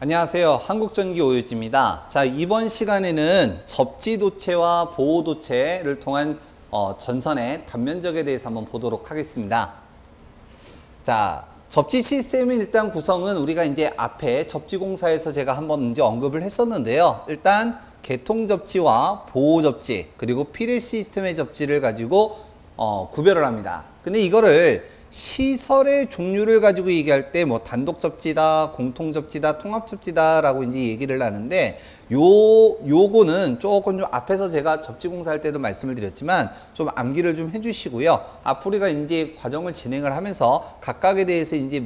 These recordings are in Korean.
안녕하세요. 한국전기 오유지입니다. 자, 이번 시간에는 접지도체와 보호도체를 통한 전선의 단면적에 대해서 한번 보도록 하겠습니다. 자, 접지 시스템의 일단 구성은 우리가 이제 앞에 접지공사에서 제가 한번 이제 언급을 했었는데요. 일단 개통접지와 보호접지 그리고 피레 시스템의 접지를 가지고 구별을 합니다. 근데 이거를 시설의 종류를 가지고 얘기할 때 뭐 단독 접지다, 공통 접지다, 통합 접지다 라고 이제 얘기를 하는데 요거는 조금 좀 앞에서 제가 접지 공사할 때도 말씀을 드렸지만 좀 암기를 좀 해주시고요. 앞으로 우리가 이제 과정을 진행을 하면서 각각에 대해서 이제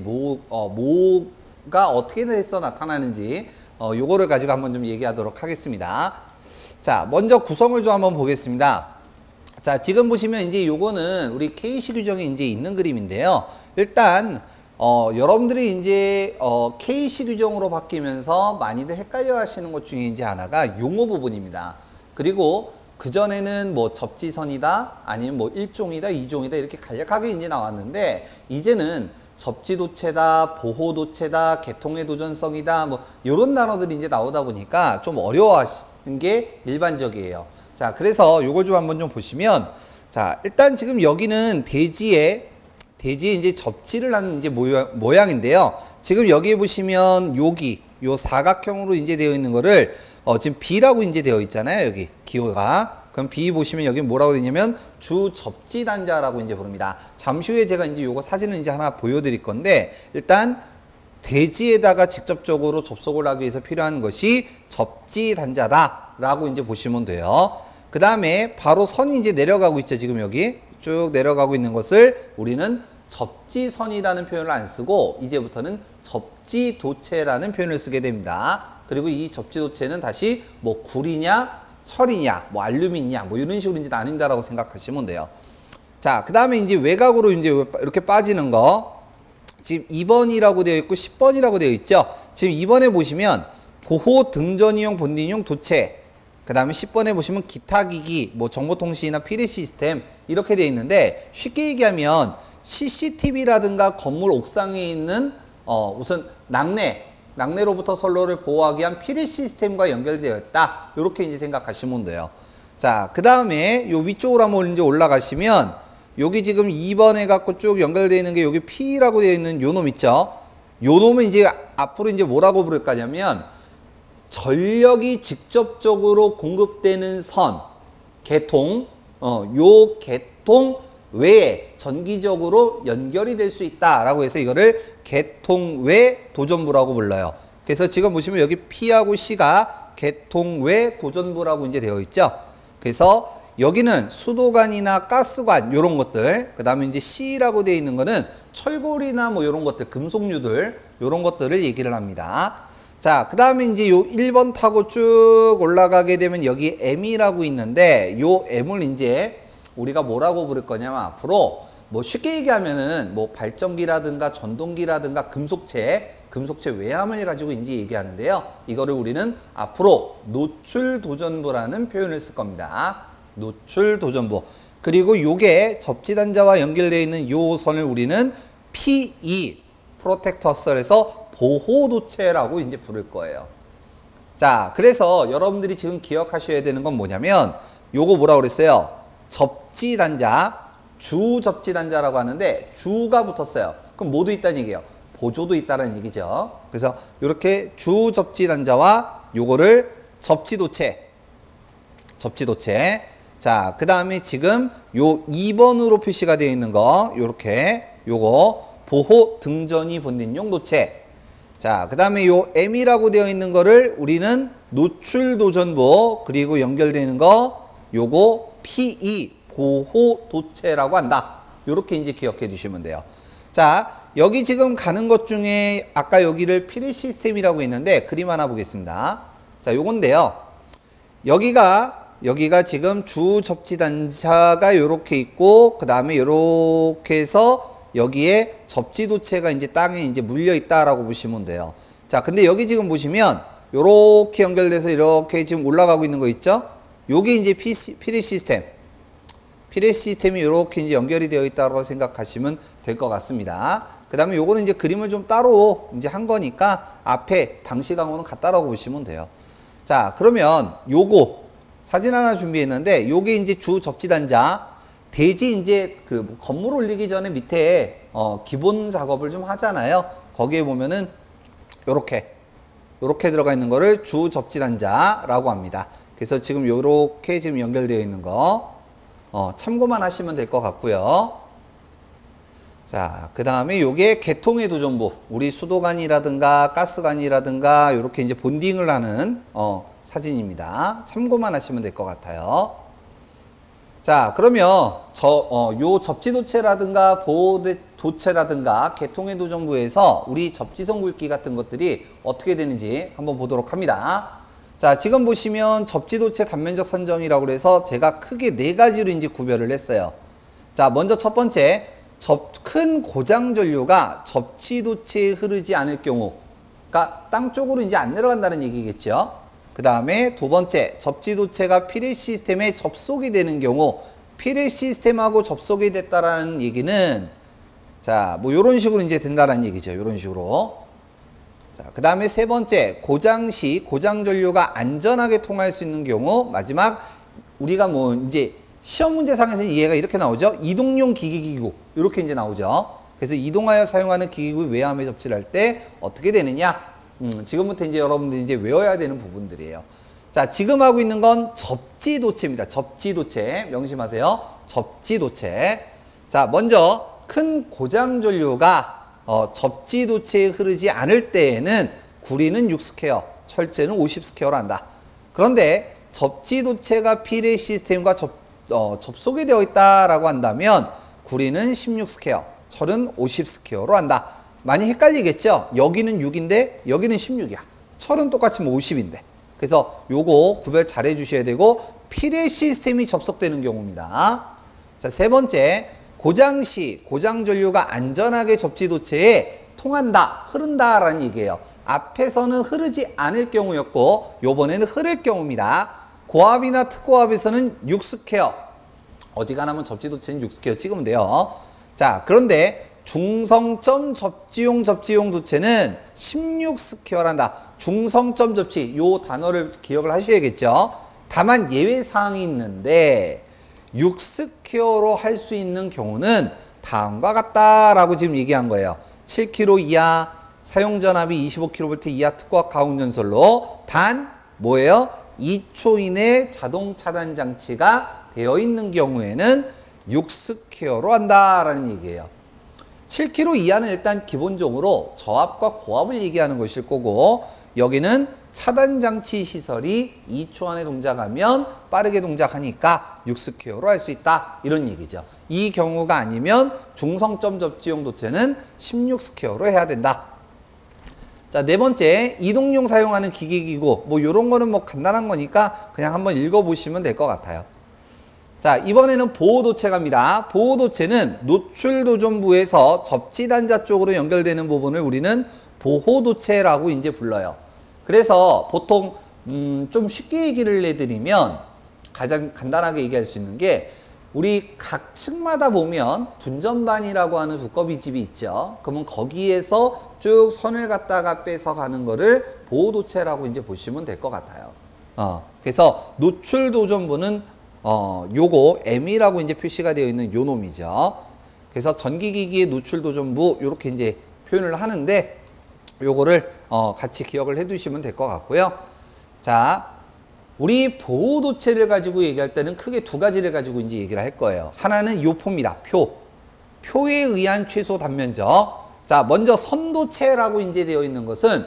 뭐가 어떻게 해서 나타나는지 요거를 가지고 한번 좀 얘기하도록 하겠습니다. 자, 먼저 구성을 좀 한번 보겠습니다. 자, 지금 보시면 이제 요거는 우리 KC 규정에 이제 있는 그림인데요. 일단, 여러분들이 이제, KC 규정으로 바뀌면서 많이들 헷갈려 하시는 것 중에 이제 하나가 용어 부분입니다. 그리고 그전에는 뭐 접지선이다, 아니면 뭐 1종이다, 2종이다, 이렇게 간략하게 이제 나왔는데, 이제는 접지도체다, 보호도체다, 개통의 도전성이다, 뭐, 요런 단어들이 이제 나오다 보니까 좀 어려워하시는 게 일반적이에요. 자, 그래서 요걸 좀 한번 좀 보시면, 자, 일단 지금 여기는 대지에 이제 접지를 하는 이제 모양인데요. 지금 여기 보시면 요 사각형으로 이제 되어 있는 거를, 지금 B라고 이제 되어 있잖아요. 여기 기호가. 그럼 B 보시면 여기 뭐라고 되냐면 주 접지 단자라고 이제 부릅니다. 잠시 후에 제가 이제 요거 사진을 이제 하나 보여드릴 건데, 일단 대지에다가 직접적으로 접속을 하기 위해서 필요한 것이 접지 단자다라고 이제 보시면 돼요. 그 다음에 바로 선이 이제 내려가고 있죠. 지금 여기 쭉 내려가고 있는 것을 우리는 접지선이라는 표현을 안 쓰고 이제부터는 접지도체라는 표현을 쓰게 됩니다. 그리고 이 접지도체는 다시 뭐 구리냐 철이냐 뭐 알루미늄이냐 뭐 이런 식으로 이제 나뉜다라고 생각하시면 돼요. 자, 그 다음에 이제 외곽으로 이제 이렇게 빠지는 거 지금 2번이라고 되어 있고 10번이라고 되어 있죠. 지금 2번에 보시면 보호 등전이용 본딩용 도체, 그 다음에 10번에 보시면 기타 기기, 뭐 정보통신이나 피레 시스템 이렇게 되어 있는데, 쉽게 얘기하면 CCTV라든가 건물 옥상에 있는 우선 낙뢰로부터 선로를 보호하기 위한 피레 시스템과 연결되어 있다. 이렇게 이제 생각하시면 돼요. 자, 그 다음에 요 위쪽으로 한번 이제 올라가시면 여기 지금 2번에 갖고 쭉 연결되어 있는 게 여기 P라고 되어 있는 요 놈 있죠. 요 놈은 이제 앞으로 이제 뭐라고 부를 거냐면 전력이 직접적으로 공급되는 선, 개통, 요 개통 외에 전기적으로 연결이 될 수 있다라고 해서 이거를 개통 외 도전부라고 불러요. 그래서 지금 보시면 여기 P하고 C가 개통 외 도전부라고 이제 되어 있죠. 그래서 여기는 수도관이나 가스관 요런 것들, 그 다음에 이제 C라고 되어 있는 거는 철골이나 뭐 요런 것들, 금속류들 요런 것들을 얘기를 합니다. 자, 그 다음에 이제 요 1번 타고 쭉 올라가게 되면 여기 M이라고 있는데, 요 M을 이제 우리가 뭐라고 부를 거냐면 앞으로 뭐 쉽게 얘기하면은 뭐 발전기라든가 전동기라든가 금속체 외함을 가지고 이제 얘기하는데요. 이거를 우리는 앞으로 노출도전부라는 표현을 쓸 겁니다. 노출도전부. 그리고 요게 접지단자와 연결되어 있는 요 선을 우리는 PE 프로텍터설에서 보호도체라고 이제 부를 거예요. 자, 그래서 여러분들이 지금 기억하셔야 되는 건 뭐냐면 요거 뭐라고 그랬어요? 접지단자, 주접지단자라고 하는데 주가 붙었어요. 그럼 뭐도 있다는 얘기예요? 보조도 있다는 얘기죠. 그래서 이렇게 주접지단자와 요거를 접지도체. 자, 그 다음에 지금 요 2번으로 표시가 되어 있는 거 요렇게 요거 보호 등전이 본딩용 도체. 자, 그 다음에 요 M이라고 되어 있는 거를 우리는 노출도전부, 그리고 연결되는 거 요거 PE 보호도체라고 한다. 요렇게 이제 기억해 주시면 돼요. 자, 여기 지금 가는 것 중에 아까 여기를 피레 시스템이라고 했는데 그림 하나 보겠습니다. 자, 요건데요. 여기가 지금 주 접지단자가 요렇게 있고, 그 다음에 요렇게 해서 여기에 접지도체가 이제 땅에 이제 물려 있다라고 보시면 돼요. 자, 근데 여기 지금 보시면 요렇게 연결돼서 이렇게 지금 올라가고 있는 거 있죠? 요게 이제 피레 시스템이 이렇게 이제 연결이 되어 있다고 생각하시면 될 것 같습니다. 그 다음에 요거는 이제 그림을 좀 따로 이제 한 거니까 앞에 방식하고는 같다라고 보시면 돼요. 자, 그러면 요거 사진 하나 준비했는데 요게 이제 주 접지단자 대지 이제 그 건물 올리기 전에 밑에 기본 작업을 좀 하잖아요. 거기에 보면은 요렇게 들어가 있는 거를 주 접지단자라고 합니다. 그래서 지금 요렇게 지금 연결되어 있는 거 참고만 하시면 될 것 같고요. 자, 그 다음에 요게 개통의 도전부, 우리 수도관이라든가 가스관이라든가 요렇게 이제 본딩을 하는 사진입니다. 참고만 하시면 될 것 같아요. 자, 그러면 요 접지도체라든가 보호도체라든가 개통의 도전부에서 우리 접지선 굵기 같은 것들이 어떻게 되는지 한번 보도록 합니다. 자, 지금 보시면 접지도체 단면적 선정이라고 그래서 제가 크게 4가지로 이제 구별을 했어요. 자, 먼저 첫 번째, 큰 고장 전류가 접지도체에 흐르지 않을 경우, 그러니까 땅 쪽으로 이제 안 내려간다는 얘기겠죠. 그 다음에 두 번째, 접지도체가 피레 시스템에 접속이 되는 경우, 피레 시스템하고 접속이 됐다라는 얘기는, 자, 뭐 요런 식으로 이제 된다라는 얘기죠. 요런 식으로. 자, 그 다음에 세 번째, 고장 시 고장 전류가 안전하게 통할 수 있는 경우, 마지막 우리가 뭐 이제 시험 문제상에서 이해가 이렇게 나오죠. 이동용 기기기구 이렇게 이제 나오죠. 그래서 이동하여 사용하는 기기구 외함에 접지를 할 때 어떻게 되느냐? 지금부터 이제 여러분들이 이제 외워야 되는 부분들이에요. 자, 지금 하고 있는 건 접지도체입니다. 접지도체 명심하세요. 접지도체. 자, 먼저 큰 고장 전류가 접지도체에 흐르지 않을 때에는 구리는 6스퀘어, 철제는 50스퀘어로 한다. 그런데 접지도체가 피레 시스템과 접속이 되어 있다라고 한다면 구리는 16스퀘어, 철은 50스퀘어로 한다. 많이 헷갈리겠죠? 여기는 6인데 여기는 16이야. 철은 똑같이 50인데. 그래서 요거 구별 잘 해주셔야 되고 피레 시스템이 접속되는 경우입니다. 자, 세 번째, 고장 시 고장 전류가 안전하게 접지도체에 통한다, 흐른다라는 얘기예요. 앞에서는 흐르지 않을 경우였고 요번에는 흐를 경우입니다. 고압이나 특고압에서는 6스퀘어, 어지간하면 접지도체는 6스퀘어 찍으면 돼요. 자, 그런데 중성점 접지용 도체는 16스퀘어란다. 중성점 접지, 요 단어를 기억을 하셔야겠죠. 다만 예외사항이 있는데 6스퀘어로 할 수 있는 경우는 다음과 같다라고 지금 얘기한 거예요. 7kV 이하, 사용전압이 25kV 이하 특고압 가공연설로 단 뭐예요? 2초 이내 자동 차단 장치가 되어 있는 경우에는 6스퀘어로 한다라는 얘기예요. 7kV 이하는 일단 기본적으로 저압과 고압을 얘기하는 것일 거고, 여기는 차단 장치 시설이 2초 안에 동작하면 빠르게 동작하니까 6스퀘어로 할 수 있다, 이런 얘기죠. 이 경우가 아니면 중성점 접지용 도체는 16스퀘어로 해야 된다. 자, 네 번째, 이동용 사용하는 기기기구, 뭐 요런 거는 뭐 간단한 거니까 그냥 한번 읽어보시면 될 것 같아요. 자, 이번에는 보호도체 갑니다. 보호도체는 노출도전부에서 접지단자 쪽으로 연결되는 부분을 우리는 보호도체라고 이제 불러요. 그래서 보통 좀 쉽게 얘기를 해드리면 가장 간단하게 얘기할 수 있는 게, 우리 각 층마다 보면 분전반이라고 하는 두꺼비 집이 있죠. 그러면 거기에서 쭉 선을 갖다가 빼서 가는 거를 보호도체라고 이제 보시면 될 것 같아요. 그래서 노출도전부는 요거 M이라고 이제 표시가 되어 있는 요 놈이죠. 그래서 전기기기의 노출도전부 요렇게 이제 표현을 하는데, 요거를 같이 기억을 해 두시면 될 것 같고요. 자, 우리 보호도체를 가지고 얘기할 때는 크게 두 가지를 가지고 이제 얘기를 할 거예요. 하나는 요 표입니다. 표에 의한 최소 단면적. 자, 먼저 선도체라고 이제 되어 있는 것은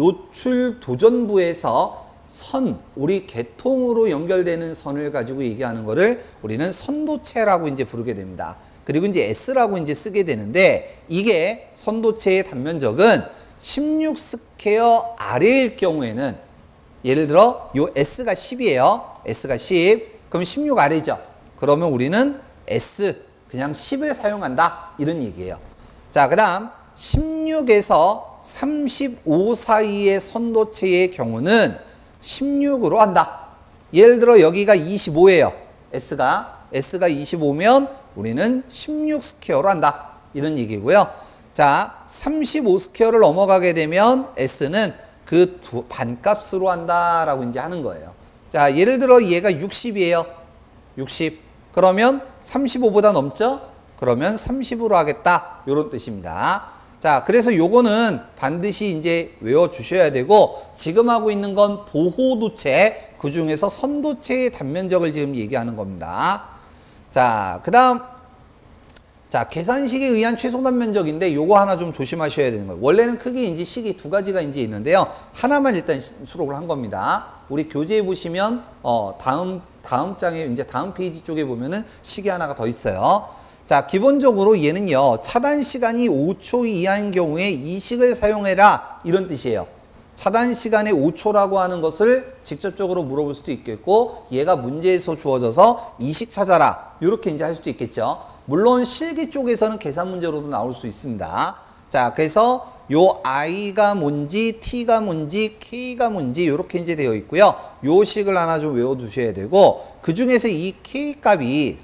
노출도전부에서 우리 개통으로 연결되는 선을 가지고 얘기하는 거를 우리는 선도체라고 이제 부르게 됩니다. 그리고 이제 S라고 이제 쓰게 되는데, 이게 선도체의 단면적은 16스퀘어 아래일 경우에는, 예를 들어 요 S가 10이에요. S가 10. 그럼 16 아래죠. 그러면 우리는 S 그냥 10을 사용한다, 이런 얘기예요. 자, 그 다음 16에서 35 사이의 선도체의 경우는 16으로 한다. 예를 들어 여기가 25예요. S가 25면 우리는 16스퀘어로 한다, 이런 얘기고요. 자, 35스퀘어를 넘어가게 되면 S는 그 반값으로 한다라고 이제 하는 거예요. 자, 예를 들어 얘가 60이에요. 60. 그러면 35보다 넘죠? 그러면 30으로 하겠다. 이런 뜻입니다. 자, 그래서 요거는 반드시 이제 외워주셔야 되고, 지금 하고 있는 건 보호도체, 그 중에서 선도체의 단면적을 지금 얘기하는 겁니다. 자, 그 다음, 자, 계산식에 의한 최소 단면적인데 요거 하나 좀 조심하셔야 되는 거예요. 원래는 크게 이제 식이 두 가지가 이제 있는데요. 하나만 일단 수록을 한 겁니다. 우리 교재에 보시면, 다음 장에, 이제 다음 페이지 쪽에 보면은 식이 하나가 더 있어요. 자, 기본적으로 얘는요, 차단 시간이 5초 이하인 경우에 이 식을 사용해라. 이런 뜻이에요. 차단 시간에 5초라고 하는 것을 직접적으로 물어볼 수도 있겠고, 얘가 문제에서 주어져서 이 식 찾아라. 이렇게 이제 할 수도 있겠죠. 물론 실기 쪽에서는 계산 문제로도 나올 수 있습니다. 자, 그래서 요 i가 뭔지, t가 뭔지, k가 뭔지 이렇게 이제 되어 있고요. 요 식을 하나 좀 외워두셔야 되고, 그 중에서 이 k 값이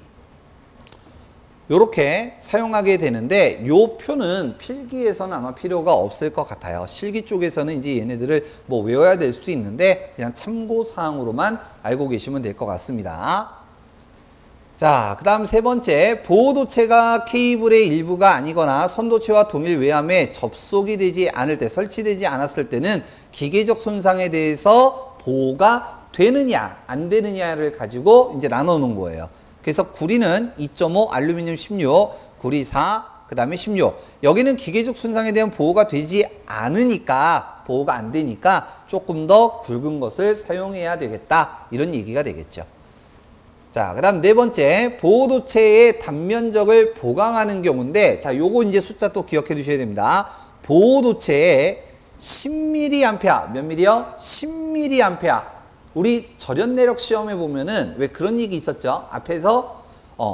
요렇게 사용하게 되는데, 요 표는 필기에서는 아마 필요가 없을 것 같아요. 실기 쪽에서는 이제 얘네들을 뭐 외워야 될 수도 있는데, 그냥 참고사항으로만 알고 계시면 될 것 같습니다. 자, 그 다음 세 번째, 보호도체가 케이블의 일부가 아니거나 선도체와 동일 외함에 접속이 되지 않을 때, 설치되지 않았을 때는 기계적 손상에 대해서 보호가 되느냐, 안 되느냐를 가지고 이제 나눠 놓은 거예요. 그래서 구리는 2.5, 알루미늄 16, 구리 4, 그 다음에 16. 여기는 기계적 손상에 대한 보호가 되지 않으니까, 보호가 안 되니까 조금 더 굵은 것을 사용해야 되겠다. 이런 얘기가 되겠죠. 자, 그 다음 네 번째, 보호도체의 단면적을 보강하는 경우인데, 자, 요거 이제 숫자 또 기억해 두셔야 됩니다. 보호도체에 10mA, 몇 밀이요? 10mA. 우리 절연 내력 시험에 보면은 왜 그런 얘기 있었죠? 앞에서,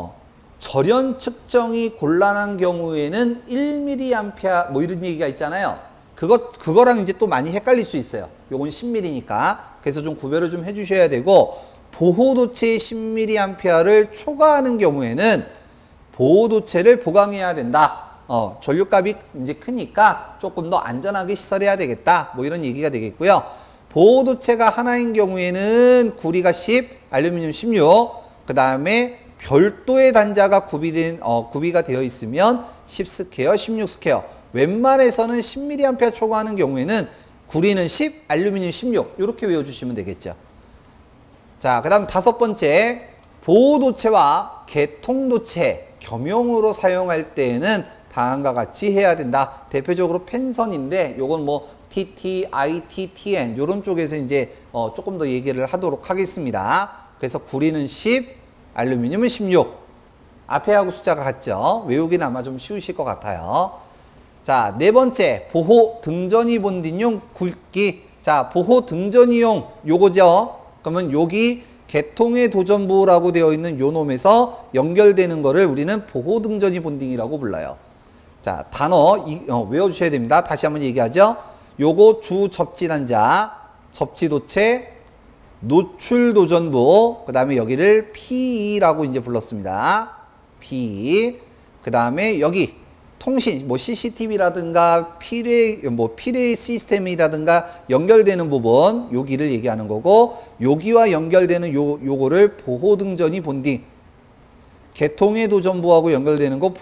절연 측정이 곤란한 경우에는 1mA, 뭐 이런 얘기가 있잖아요. 그거랑 이제 또 많이 헷갈릴 수 있어요. 요건 10mA니까. 그래서 좀 구별을 좀 해주셔야 되고, 보호도체의 10mA를 초과하는 경우에는 보호도체를 보강해야 된다. 전류값이 이제 크니까 조금 더 안전하게 시설해야 되겠다. 뭐 이런 얘기가 되겠고요. 보호도체가 하나인 경우에는 구리가 10, 알루미늄 16, 그 다음에 별도의 단자가 구비가 되어 있으면 10스퀘어, 16스퀘어. 웬만해서는 10mA 초과하는 경우에는 구리는 10, 알루미늄 16 이렇게 외워주시면 되겠죠. 자, 그 다음 다섯 번째, 보호도체와 개통도체 겸용으로 사용할 때에는 다음과 같이 해야 된다. 대표적으로 펜선인데 요건 뭐 TT, IT, TN 이런 쪽에서 이제 조금 더 얘기를 하도록 하겠습니다. 그래서 구리는 10, 알루미늄은 16. 앞에 하고 숫자가 같죠. 외우기는 아마 좀 쉬우실 것 같아요. 자, 네 번째, 보호 등전이 본딩용 굵기. 자, 보호 등전이용 요거죠. 그러면 여기 개통의 도전부라고 되어 있는 요 놈에서 연결되는 거를 우리는 보호 등전이 본딩이라고 불러요. 자, 단어 외워주셔야 됩니다. 다시 한번 얘기하죠. 요거 주 접지단자, 접지도체, 노출도전부, 그 다음에 여기를 PE라고 이제 불렀습니다. PE. 그 다음에 여기 통신, 뭐 CCTV라든가 피레이 시스템이라든가 연결되는 부분, 여기를 얘기하는 거고, 여기와 연결되는 요거를 보호등전이 본딩. 개통의 도전부하고 연결되는 거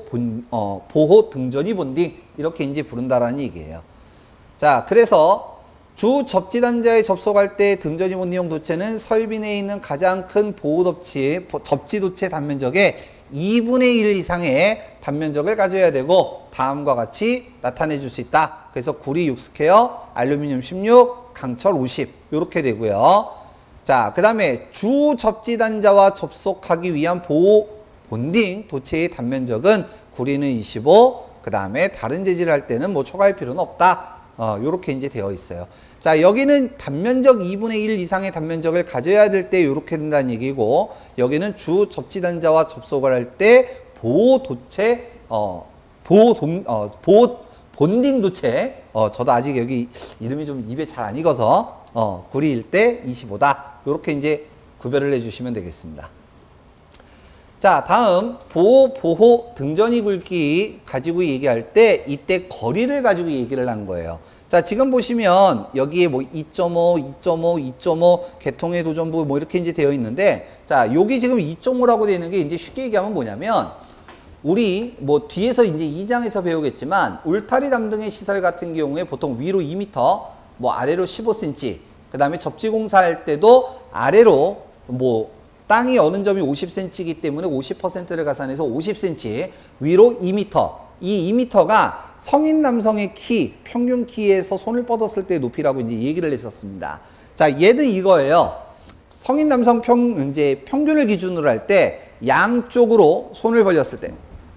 보호등전이 본딩. 이렇게 이제 부른다라는 얘기예요. 자, 그래서 주 접지단자에 접속할 때 등전이 본딩용 도체는 설비 내에 있는 가장 큰 접지도체 단면적의 2분의 1 이상의 단면적을 가져야 되고, 다음과 같이 나타내 줄 수 있다. 그래서 구리 6스퀘어, 알루미늄 16, 강철 50 이렇게 되고요. 자, 그 다음에 주 접지단자와 접속하기 위한 보호 본딩 도체의 단면적은 구리는 25, 그 다음에 다른 재질을 할 때는 뭐 초과할 필요는 없다. 요렇게 이제 되어 있어요. 자, 여기는 단면적 2분의 1 이상의 단면적을 가져야 될 때 요렇게 된다는 얘기고, 여기는 주 접지단자와 접속을 할 때 보호도체, 본딩 도체, 저도 아직 여기 이름이 좀 입에 잘 안 익어서, 구리일 때 25다. 요렇게 이제 구별을 해주시면 되겠습니다. 자, 다음 보호 등전이 굵기 가지고 얘기할 때 이때 거리를 가지고 얘기를 한 거예요. 자, 지금 보시면 여기에 뭐 2.5, 2.5, 2.5 개통의 도전부 뭐 이렇게 이제 되어 있는데, 자, 여기 지금 2.5라고 되어 있는 게 이제 쉽게 얘기하면 뭐냐면, 우리 뭐 뒤에서 이제 2장에서 배우겠지만 울타리 담등의 시설 같은 경우에 보통 위로 2m, 뭐 아래로 15cm, 그 다음에 접지 공사할 때도 아래로 뭐 땅이 어느 점이 50cm이기 때문에 50%를 가산해서 50cm, 위로 2m. 이 2m가 성인 남성의 키, 평균 키에서 손을 뻗었을 때 높이라고 이제 얘기를 했었습니다. 자, 얘는 이거예요. 성인 남성 이제 평균을 기준으로 할 때 양쪽으로 손을 벌렸을 때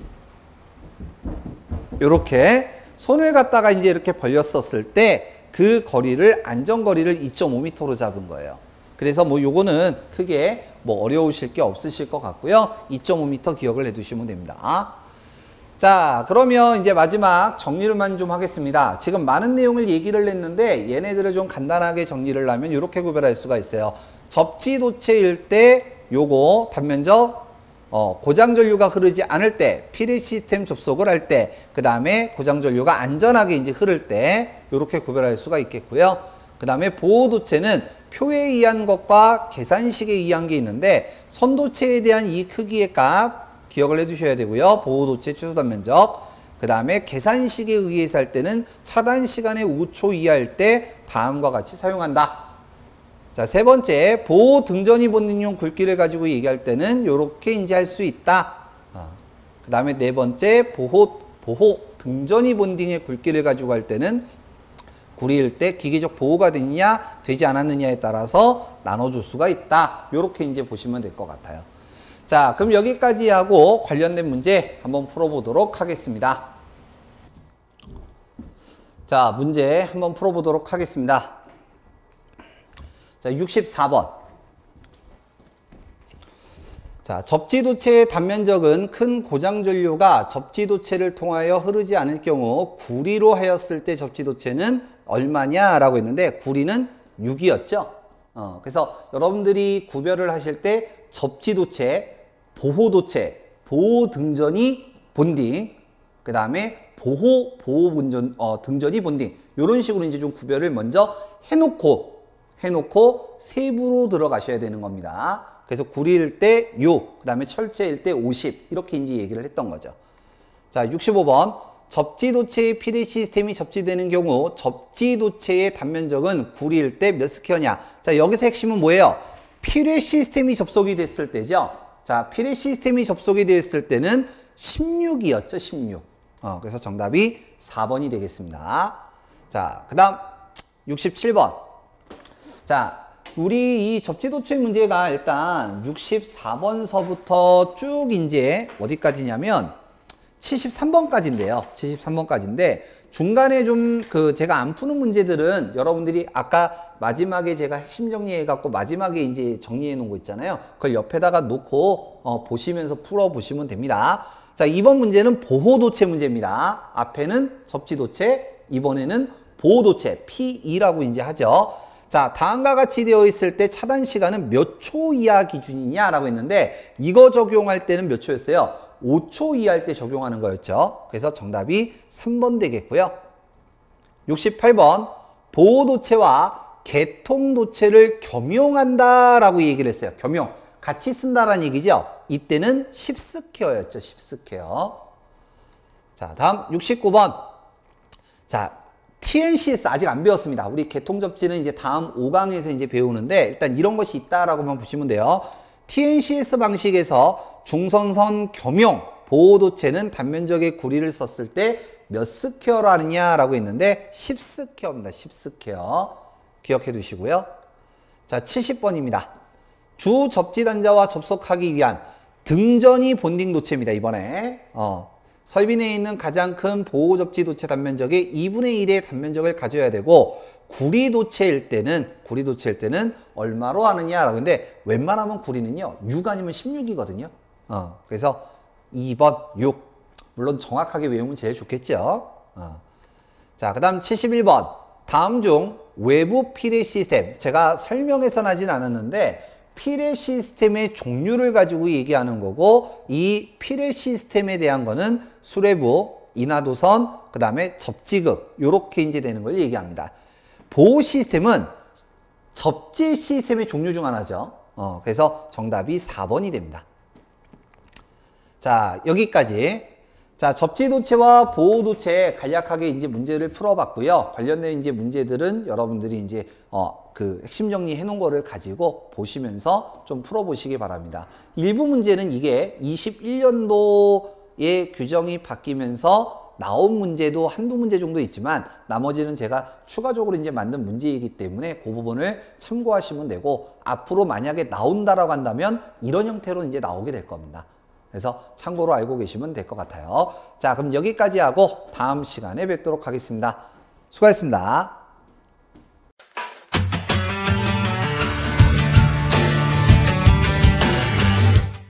이렇게 손을 갖다가 이제 이렇게 벌렸었을 때 그 거리를 안전거리를 2.5m로 잡은 거예요. 그래서 뭐 요거는 크게 뭐 어려우실 게 없으실 것 같고요. 2.5m 기억을 해두시면 됩니다. 자, 그러면 이제 마지막 정리를만 좀 하겠습니다. 지금 많은 내용을 얘기를 했는데 얘네들을 좀 간단하게 정리를 하면 이렇게 구별할 수가 있어요. 접지도체일 때 요거 단면적 고장전류가 흐르지 않을 때, 피리 시스템 접속을 할 때, 그 다음에 고장전류가 안전하게 이제 흐를 때 이렇게 구별할 수가 있겠고요. 그 다음에 보호도체는 표에 의한 것과 계산식에 의한 게 있는데 선도체에 대한 이 크기의 값 기억을 해두셔야 되고요. 보호도체 최소단면적. 그 다음에 계산식에 의해서 할 때는 차단 시간의 5초 이하일 때 다음과 같이 사용한다. 자, 세 번째, 보호 등전이 본딩용 굵기를 가지고 얘기할 때는 이렇게 이제 할 수 있다. 그 다음에 네 번째, 보호 등전이 본딩의 굵기를 가지고 할 때는 구리일 때 기계적 보호가 됐냐, 되지 않았느냐에 따라서 나눠줄 수가 있다. 이렇게 이제 보시면 될 것 같아요. 자, 그럼 여기까지 하고 관련된 문제 한번 풀어보도록 하겠습니다. 자, 문제 한번 풀어보도록 하겠습니다. 자, 64번. 자, 접지도체의 단면적은 큰 고장전류가 접지도체를 통하여 흐르지 않을 경우 구리로 하였을 때 접지도체는 얼마냐라고 했는데 구리는 6이었죠. 그래서 여러분들이 구별을 하실 때 접지도체, 보호도체, 보호등전이 본딩, 그 다음에 등전이 본딩, 이런 식으로 이제 좀 구별을 먼저 해놓고 세부로 들어가셔야 되는 겁니다. 그래서 구리일 때 6, 그 다음에 철제일 때 50, 이렇게 이제 얘기를 했던 거죠. 자, 65번. 접지도체의 피리 시스템이 접지되는 경우 접지도체의 단면적은 구리일 때 몇 스퀘어냐. 자, 여기서 핵심은 뭐예요? 피리 시스템이 접속이 됐을 때죠. 자, 피리 시스템이 접속이 됐을 때는 16이었죠, 16. 그래서 정답이 4번이 되겠습니다. 자, 그 다음 67번. 자, 우리 이 접지도체 문제가 일단 64번서부터 쭉 이제 어디까지냐면 73번까지인데요. 73번까지인데 중간에 좀 제가 안 푸는 문제들은 여러분들이 아까 마지막에 제가 핵심 정리해 갖고 마지막에 이제 정리해 놓은 거 있잖아요. 그걸 옆에다가 놓고 보시면서 풀어 보시면 됩니다. 자, 이번 문제는 보호도체 문제입니다. 앞에는 접지도체, 이번에는 보호도체 P2라고 이제 하죠. 자, 다음과 같이 되어 있을 때 차단 시간은 몇 초 이하 기준이냐라고 했는데 이거 적용할 때는 몇 초였어요? 5초 이하일 때 적용하는 거였죠. 그래서 정답이 3번 되겠고요. 68번. 보호도체와 개통도체를 겸용한다라고 얘기를 했어요. 겸용. 같이 쓴다라는 얘기죠. 이때는 10스퀘어였죠. 10스퀘어. 자, 다음 69번. 자, TNCS 아직 안 배웠습니다. 우리 개통접지는 이제 다음 5강에서 이제 배우는데 일단 이런 것이 있다라고만 보시면 돼요. TNCS 방식에서 중선선 겸용 보호도체는 단면적의 구리를 썼을 때 몇 스퀘어로 하느냐라고 했는데 10스퀘어입니다. 10스퀘어. 기억해 두시고요. 자, 70번입니다. 주 접지단자와 접속하기 위한 등전이 본딩 도체입니다. 이번에. 설비 내에 있는 가장 큰 보호 접지 도체 단면적의 2분의 1의 단면적을 가져야 되고 구리 도체일 때는 얼마로 하느냐라고 했는데 웬만하면 구리는요 6 아니면 16이거든요. 그래서 2번 6. 물론 정확하게 외우면 제일 좋겠죠. 자, 그 다음 71번. 다음 중 외부 피리 시스템. 제가 설명해서 하진 않았는데 피레 시스템의 종류를 가지고 얘기하는 거고, 이 피레 시스템에 대한 거는 수뇌부, 인하도선, 그 다음에 접지극, 요렇게 이제 되는 걸 얘기합니다. 보호 시스템은 접지 시스템의 종류 중 하나죠. 그래서 정답이 4번이 됩니다. 자, 여기까지. 자, 접지도체와 보호도체 간략하게 이제 문제를 풀어봤고요. 관련된 이제 문제들은 여러분들이 이제 그 핵심 정리해 놓은 거를 가지고 보시면서 좀 풀어보시기 바랍니다. 일부 문제는 이게 21년도에 규정이 바뀌면서 나온 문제도 한두 문제 정도 있지만 나머지는 제가 추가적으로 이제 만든 문제이기 때문에 그 부분을 참고하시면 되고, 앞으로 만약에 나온다라고 한다면 이런 형태로 이제 나오게 될 겁니다. 그래서 참고로 알고 계시면 될 것 같아요. 자, 그럼 여기까지 하고 다음 시간에 뵙도록 하겠습니다. 수고하셨습니다.